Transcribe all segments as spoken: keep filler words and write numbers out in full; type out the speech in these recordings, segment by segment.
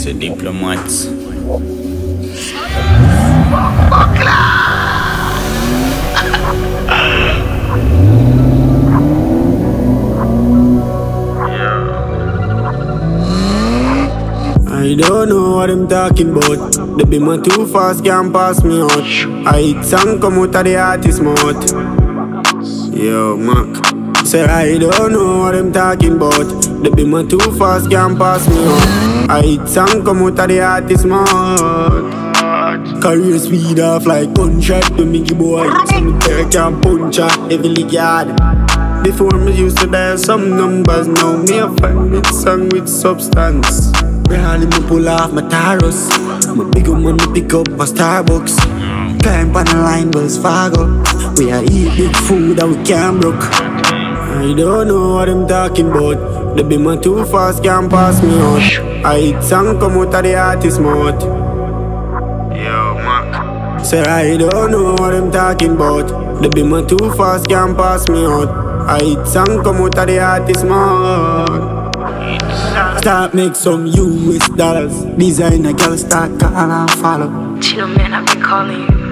It's a diplomat. I don't know what I'm talking about. The be my too fast can't pass me out. I hit song come out of the artist mouth. Yo, Mac. Say I don't know what I'm talking about. The be my too fast can't pass me out. I hit song come out of the artist mouth. Career speed off like gunshot to Mickey boy. Some there can't punch her heavily guard. Before me used to dial some numbers, now me a find with song with substance. Rarely me pull off my taros. My big man me pick up a Starbucks. Climb on the line Wells Fargo. We a eat big food and we can't broke. I don't know what I'm talking about. The be my too fast can't pass me out. I hit song come out of the artist mouth. Yo, Mac. Say I don't know what I'm talking about. The be my too fast can't pass me out. I hit song come out of the artist mouth. Start make some U S dollars. Designer girl start call and follow. Chill man, I've been calling you.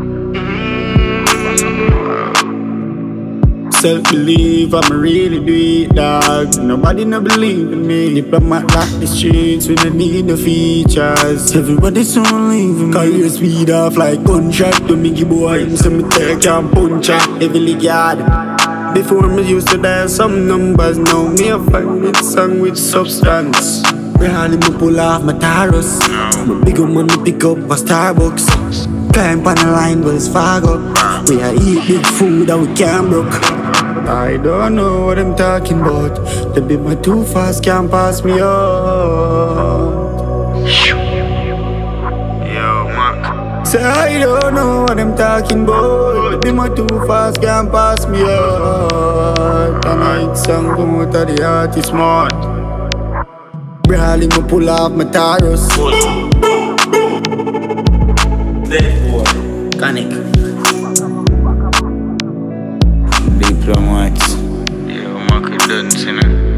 Self-belief, I'ma really do it, dog. Nobody no believe in me. Diplomat rock the streets, we don't need no features. Everybody soon leaving me. Career speed off like gunshot to Mickey boy. Some me take can't punch her heavily guard. Before me used to dial some numbers, now me a find it song with substance. Rarely me pull off my taros. My big man me pick up a Starbucks. Climb on the line Wells Fargo. We a eat big food and we can't broke. I don't know what I'm talking about. The be my too fast can't pass me out. Yo, Mac. Say I don't know what I'm talking about. The be my too fast can't pass me out. And I hit song come out of the artist mouth. Rarely me pull off my taros. Canic. Diplomat. Yo, Mac, you done, you know.